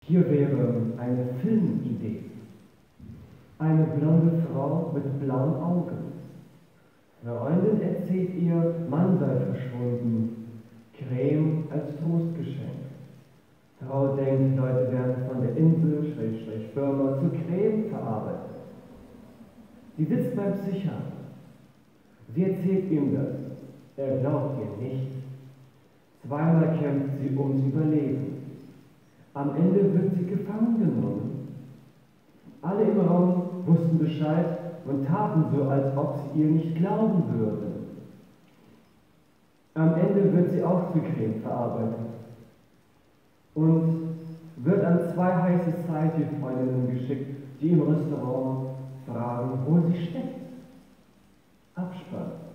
Hier wäre eine Filmidee. Eine blonde Frau mit blauen Augen. Freundin erzählt ihr, Mann sei verschwunden. Creme als Trostgeschenk. Frau denkt, Leute werden von der Insel, Firma, zu Creme verarbeitet. Sie sitzt beim Psychiater. Sie erzählt ihm das. Er glaubt ihr nicht. Zweimal kämpft sie ums Überleben. Am Ende wird sie gefangen genommen. Alle im Raum wussten Bescheid und taten so, als ob sie ihr nicht glauben würden. Am Ende wird sie auch zu Creme verarbeitet und wird an 2 High Society-Freundinnen geschickt, die im Restaurant fragen, wo sie steckt. Abspann.